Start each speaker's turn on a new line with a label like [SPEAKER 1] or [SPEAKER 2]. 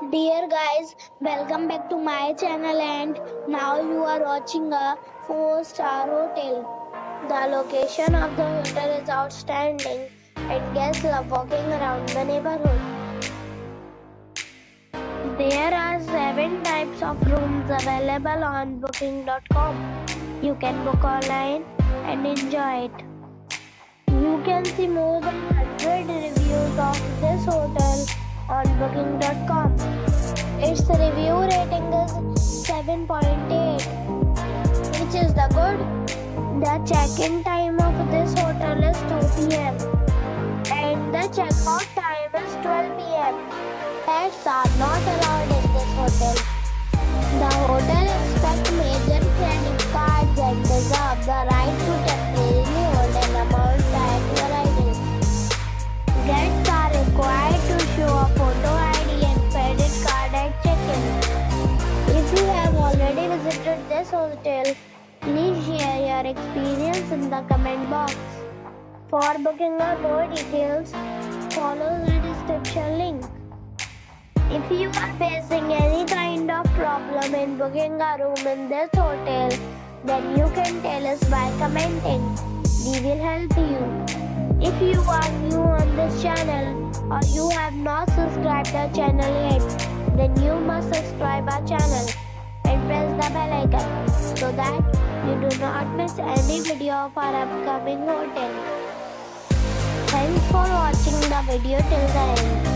[SPEAKER 1] Dear guys, welcome back to my channel and now you are watching a 4-star hotel. The location of the hotel is outstanding and guests love walking around the neighborhood. There are 7 types of rooms available on booking.com. You can book online and enjoy it. You can see more than 100 reviews of this hotel on booking.com. Its review rating is 7.8, which is the good. The check-in time of this hotel is 2 p.m. and the check-out time is 12 p.m. Pets are not allowed in this hotel. The hotel expects major credit cards and reserves the right to temporarily hold an amount prior to arrival. Guests are required to show a photo ID and credit card at check-in. If you have already visited this hotel, please share your experience in the comment box. For booking or more details, follow the description link. If you are facing any kind of problem in booking a room in this hotel, then you can tell us by commenting. We will help you. If you are new on this channel or you have not subscribed our channel yet, then you must subscribe our channel and press the bell icon so that you do not miss any video of our upcoming hotel. Thanks for watching the video till the end.